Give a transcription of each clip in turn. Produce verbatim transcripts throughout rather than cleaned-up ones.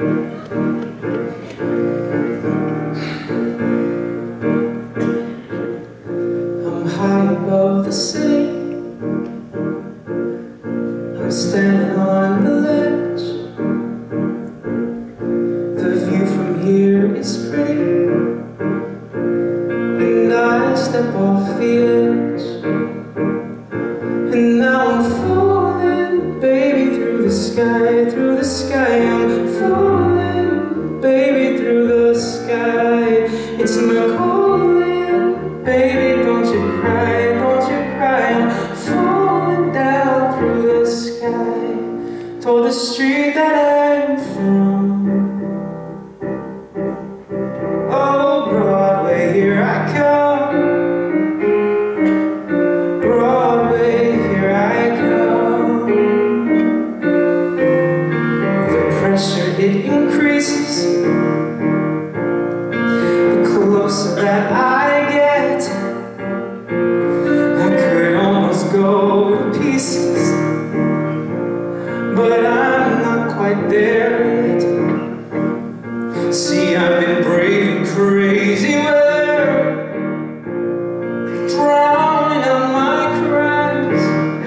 I'm high above the city. I'm standing on the ledge. The view from here is pretty, and I step off the edge. And now I'm falling, baby, through the sky, through the sky. I'm falling, baby, through the sky. It's my calling, baby, don't you cry, don't you cry. I'm falling down through the sky, toward the street that I'm from. Oh, Broadway, here I come. Broadway, here I come. The pressure, it increases the closer that I get. I could almost go to pieces, but I'm not quite there yet. See, I've been brave and crazy weather, drowning out my cries.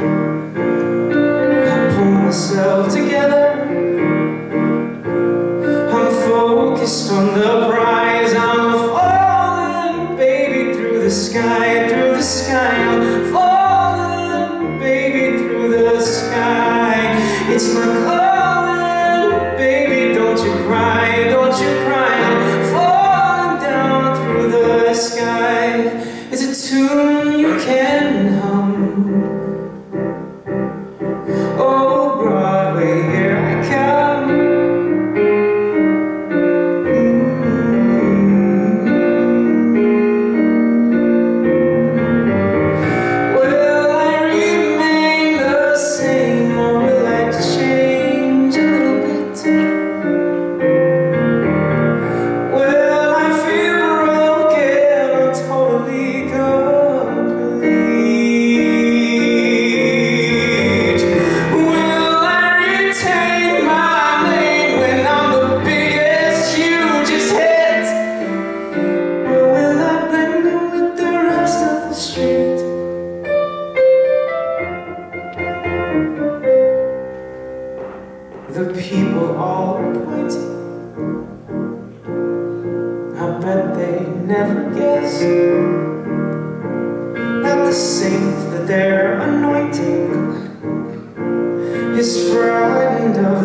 I pull myself together, I'm focused on the prize. I'm falling, baby, through the sky, through the sky. I'm falling, baby, through the sky. It's my calling, baby, don't you cry, don't you cry. I'm falling down through the sky. It's a tune you can hum. Oh, Broadway, here I come. Will I remain the same, or will I change a little bit? Will I feel broken or totally complete? Will I retain my name when I'm the biggest, hugest hit? Or will I blend in with the rest of the street? The people all are pointing. I bet they never guessed that the saint that they're anointing is frightened of